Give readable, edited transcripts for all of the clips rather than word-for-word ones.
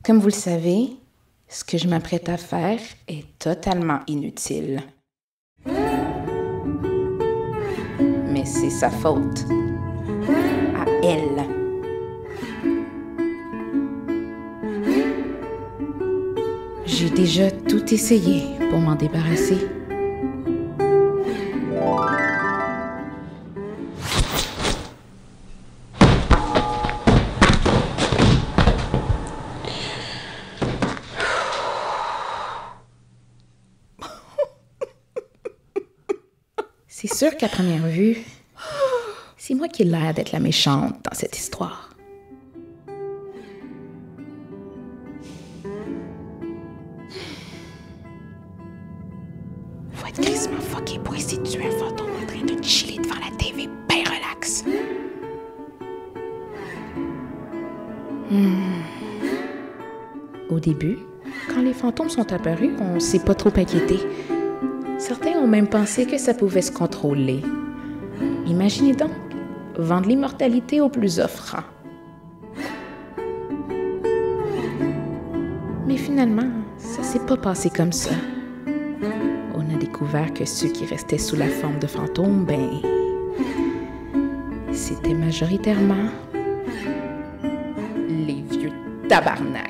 Comme vous le savez, ce que je m'apprête à faire est totalement inutile. Mais c'est sa faute. À elle. J'ai déjà tout essayé pour m'en débarrasser. C'est sûr qu'à première vue, c'est moi qui ai l'air d'être la méchante dans cette histoire. Faut être crissement fucké pour essayer de tuer un fantôme en train de chiller devant la TV ben relax. Au début, quand les fantômes sont apparus, on s'est pas trop inquiété. Certains ont même pensé que ça pouvait se contrôler. Imaginez donc, vendre l'immortalité aux plus offrants. Mais finalement, ça s'est pas passé comme ça. On a découvert que ceux qui restaient sous la forme de fantômes, c'était majoritairement les vieux tabarnak.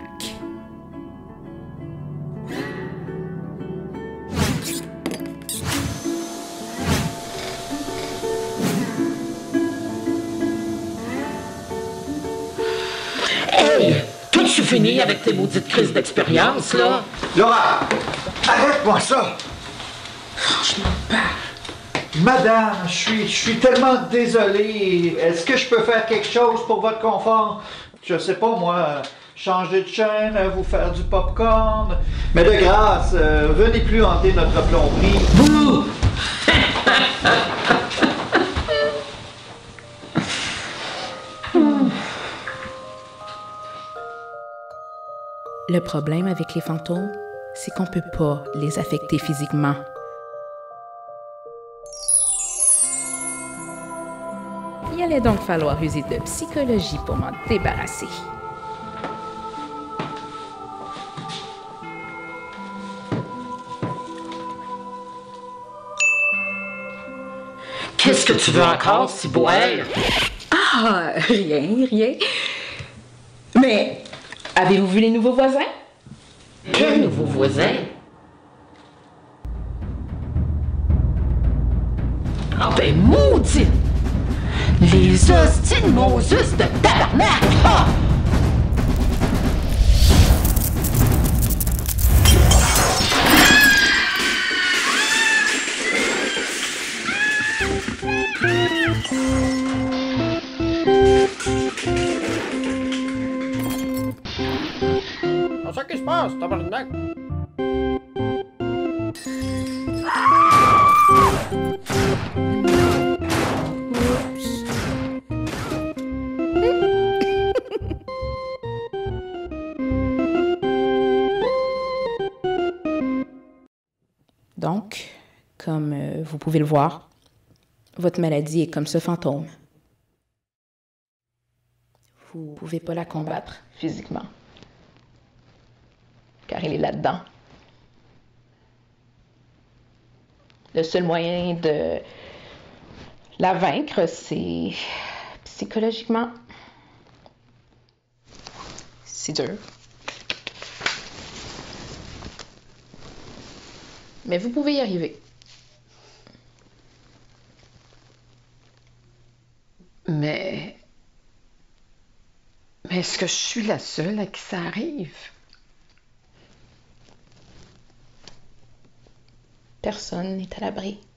Hey! Tout-tu fini avec tes maudites crises d'expérience, là? Laura! Arrête-moi ça! Franchement pas. Madame, je suis tellement désolé. Est-ce que je peux faire quelque chose pour votre confort? Je sais pas, moi, changer de chaîne, vous faire du popcorn. Mais de grâce, venez plus hanter notre plomberie. Bouh! Le problème avec les fantômes, c'est qu'on peut pas les affecter physiquement. Il allait donc falloir user de psychologie pour m'en débarrasser. Qu'est-ce que tu veux encore, ciboire? Ah, rien. Mais, avez-vous vu les nouveaux voisins? Quel nouveau voisin? Ah ben maudit! Les hosties de Moses de tabarnak! Ah! Qu'est-ce qui se passe, tabarnak? Donc, comme vous pouvez le voir, votre maladie est comme ce fantôme. Vous ne pouvez pas la combattre physiquement, car il est là-dedans. Le seul moyen de la vaincre, c'est psychologiquement. C'est dur. Mais vous pouvez y arriver. Mais est-ce que je suis la seule à qui ça arrive? Personne n'est à l'abri.